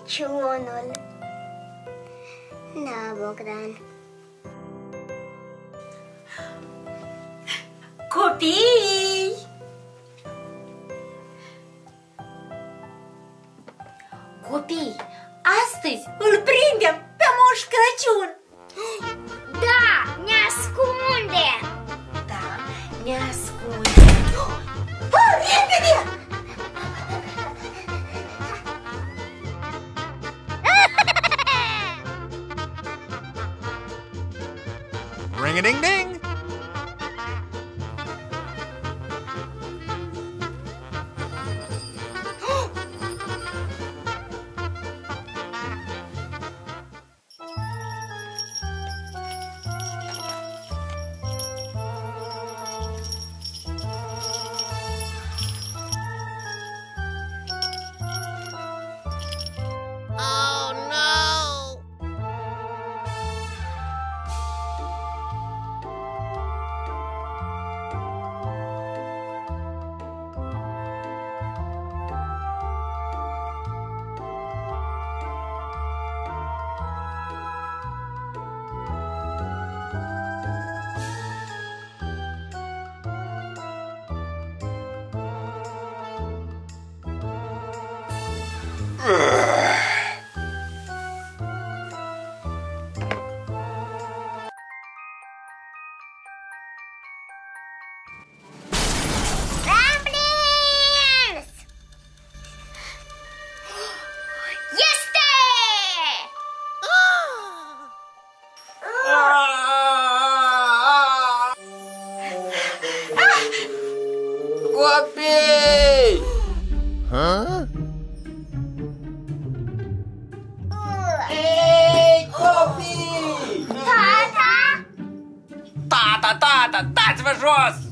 Crăciunul. Da, Bogdan. Copii! Copii, astăzi îl prindem pe Moș Crăciun! Da, ne ascunde! Da, ne ascunde! Repede! Ring-a-ding-ding! Ramblings! Este! Copii! Huh? Ei, copii! Tata? Tata, dați-vă jos!